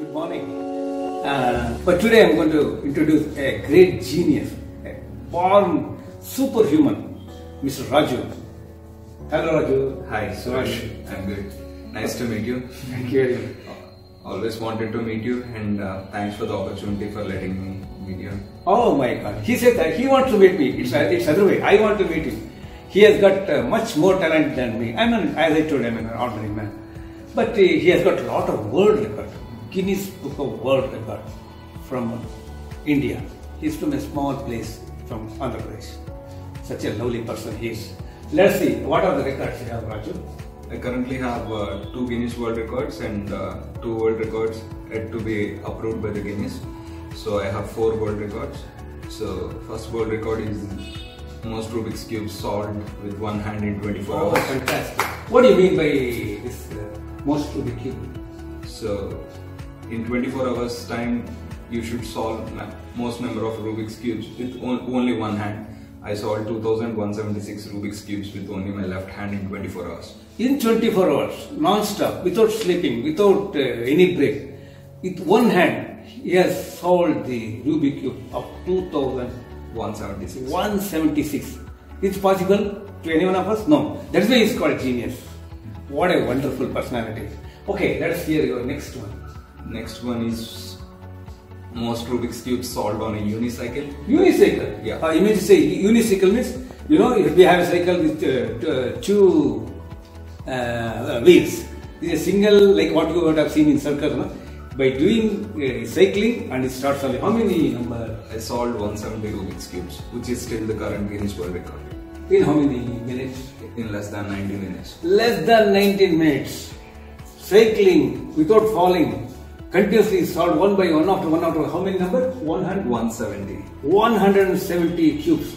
Good morning. But today I'm going to introduce a great genius, a born superhuman, Mr. Raju. Hello, Raju. Hi, Suresh. I'm good. Nice to meet you. Thank you. Always wanted to meet you, and thanks for the opportunity for letting me meet you. Oh my God. He said that he wants to meet me. It's other way. I want to meet him. He has got much more talent than me. As I told you, I'm an ordinary man. But he has got a lot of world record. Guinness Book of World Record from India. He's from a small place from Andhra Pradesh. Such a lovely person he is. Let's see, what are the records you have, Raju? I currently have 2 Guinness World Records and 2 world records yet to be approved by the Guinness. So I have 4 world records. So first world record is most Rubik's Cube solved with one hand in 24 hours. Oh, fantastic. What do you mean by this most Rubik Cube? So in 24 hours time, you should solve most number of Rubik's Cubes with only one hand. I solved 2176 Rubik's Cubes with only my left hand in 24 hours. In 24 hours, non-stop, without sleeping, without any break, with one hand, he has solved the Rubik Cube of 2176. It's possible to any one of us? No. That's why he's called genius. What a wonderful personality. Okay, let's hear your next one. Next one is most Rubik's Cube solved on a unicycle. Unicycle? Yeah. You mean to say unicycle means, you know, if we have a cycle with 2 wheels, this is a single, like what you would have seen in circus, no? By doing cycling and it starts only. How many number? I solved 170 Rubik's Cubes, which is still the current Guinness World Record. In how many minutes? In less than 90 minutes. Less than 19 minutes. Cycling without falling. Continuously solved one by one after one after one. How many number? 170. 170 cubes.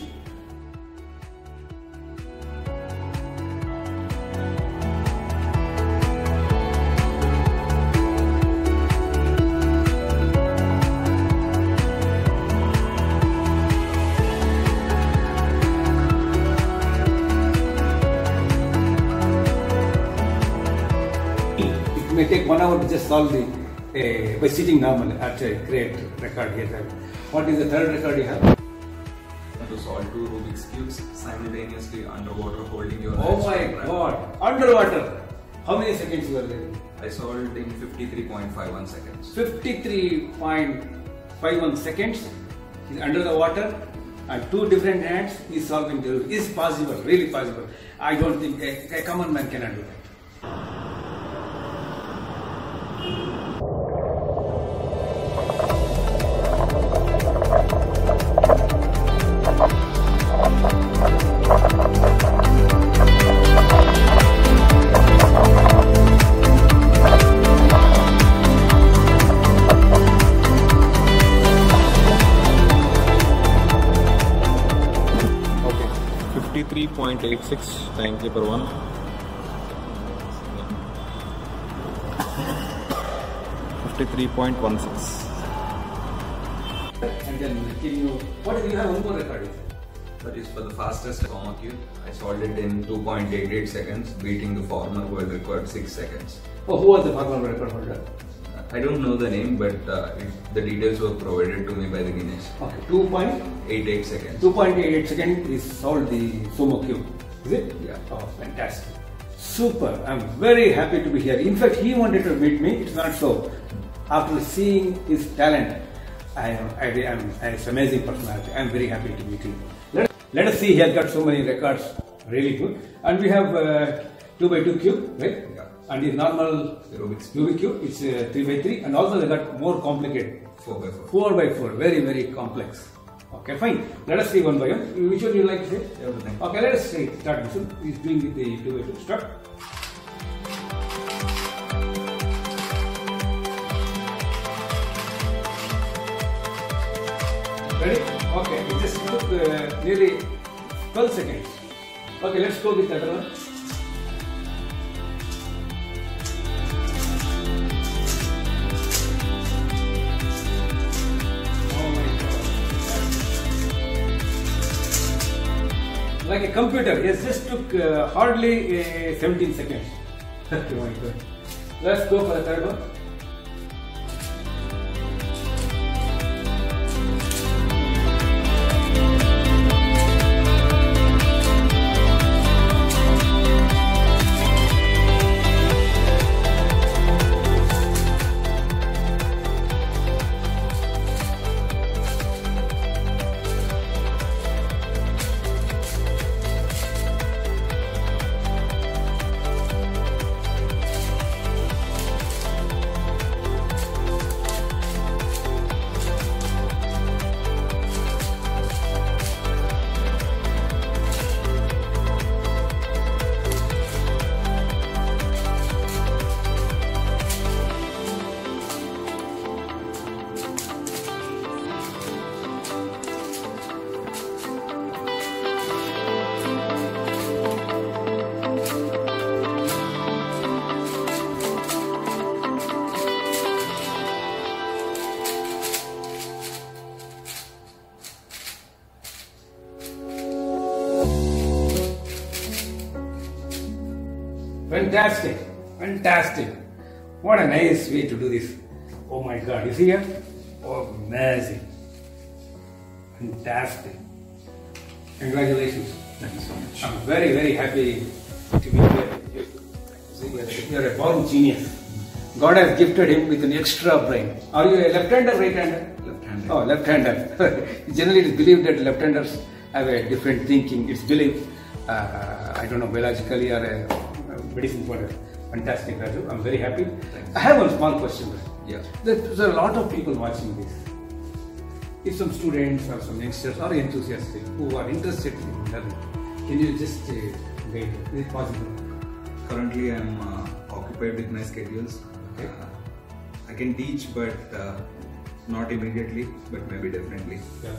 It may take 1 hour to just solve the by sitting normally. That's a great record he has. What is the third record you have? To solve 2 Rubik's Cubes simultaneously underwater holding your Oh my God! Underwater! How many seconds you are there? I solved in 53.51 seconds. 53.51 seconds. He's under the water and 2 different hands. He's solving the Rubik. Is possible, really possible. I don't think a common man cannot do that. Okay, 53.86 thank you per one. 53.16. And then can you, what do you have one more record? That is for the fastest comma cube. I solved it in 2.88 seconds, beating the former world record 6 seconds. Oh, who was the former record holder? I don't know the name, but the details were provided to me by the Guinness. Okay, 2.88 seconds. 2.88 seconds is solved the Sumo Cube. Is it? Yeah. Oh, fantastic. Super. I'm very happy to be here. In fact, he wanted to meet me. It's not so. After seeing his talent, it's amazing personality. I'm very happy to meet him. Let us see. He has got so many records. Really good. And we have 2x2 cube, right? Yeah. And his normal Rubik's Rubik Cube, it's 3x3, and also they got more complicated. 4x4. 4x4, very, very complex. Okay, fine. Let us see one by one. Which one you like to say? Everything. Okay, let us see. Start. He's doing with the 2x2. Start. Ready? Okay, it just took nearly 12 seconds. Okay, let's go with the other one. Like a computer, it just took hardly 17 seconds. Oh my God. Let's go for the third one. fantastic, fantastic. What a nice way to do this. Oh my God, you see here? Oh, amazing. Fantastic. Congratulations. Thank you so much. I'm very, very happy to be here. You're a born genius. God has gifted him with an extra brain. Are you a left-hander or right-hander? Left-handed. Oh, left-hander. Generally, it is believed that left-handers have a different thinking. It's believed, I don't know, biologically or medicine, whatever. Fantastic, Raju. I'm very happy. Thanks. I have one small question. Yeah. There's a lot of people watching this. If some students or some youngsters or enthusiasts who are interested in learning, can you just guide? Is it possible? Currently, I'm occupied with my schedules. Okay. I can teach, but not immediately, but maybe definitely.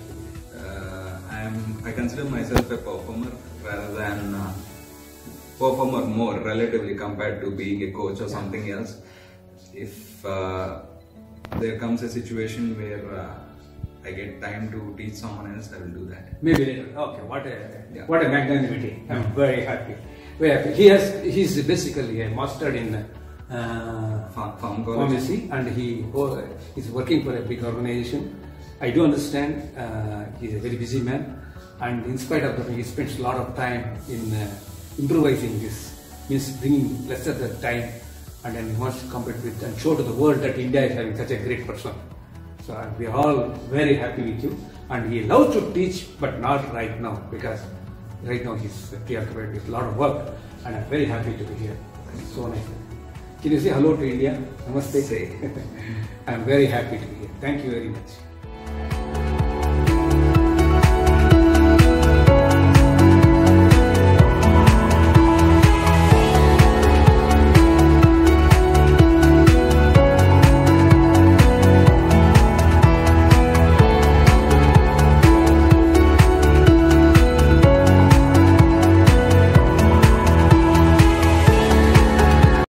I consider myself a performer rather than performer more relatively compared to being a coach or something else. If there comes a situation where I get time to teach someone else, I will do that. Maybe later. Okay, what a magnanimity. I'm very happy. Very happy. He's basically a master in pharmacy, and he is working for a big organization. I do understand he's a very busy man, and in spite of that, he spends a lot of time in improvising this, means bringing lesser the time, and then he wants to compete with and show to the world that India is having such a great person. So we are all very happy with you, and he loves to teach, but not right now, because right now he's preoccupied with a lot of work, and I'm very happy to be here. So nice. Can you say hello to India? Namaste. Say. I'm very happy to be here. Thank you very much.